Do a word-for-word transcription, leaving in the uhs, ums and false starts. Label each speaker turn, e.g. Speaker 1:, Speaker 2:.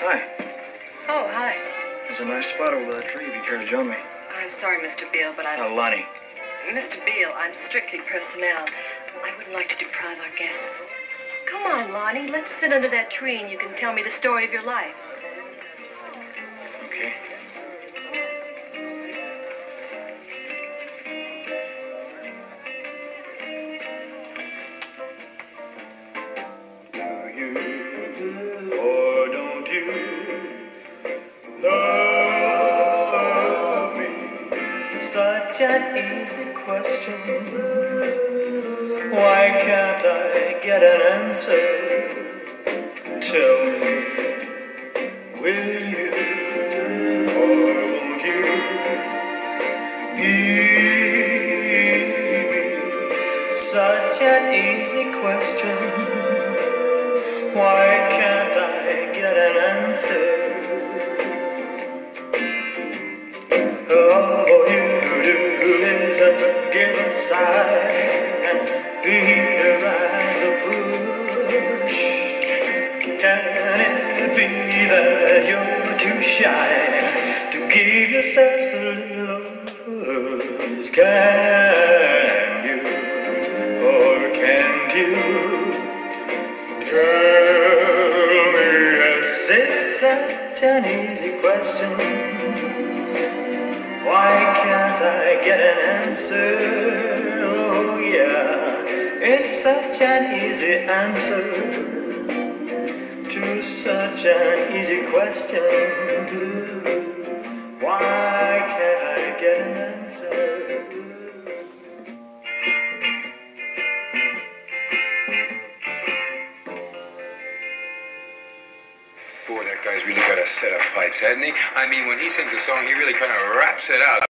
Speaker 1: Hi.
Speaker 2: Oh, hi.
Speaker 1: There's a nice spot over that tree if you care to join me.
Speaker 2: I'm sorry, Mister Beale, but I...
Speaker 1: Oh, Lonnie.
Speaker 2: Mister Beale, I'm strictly personnel. I wouldn't like to deprive our guests. Come on, Lonnie. Let's sit under that tree and you can tell me the story of your life.
Speaker 1: Okay.
Speaker 3: Do you or don't you love me? Such an easy question. Why can't I get an answer? Tell me, will you or won't you give me such an easy question? Why can't I get an answer? All you do is give a sigh and beat around the bush. Can it be that you're too shy to give yourself a little push? Can you or can't you tell me? Yes, it's such an easy question. Why can't I get an answer? Oh yeah, it's such an easy answer to such an easy question. Why can't I get an answer?
Speaker 4: Boy, that guy's really got a set of pipes, hasn't he? I mean, when he sings a song, he really kind of raps it out.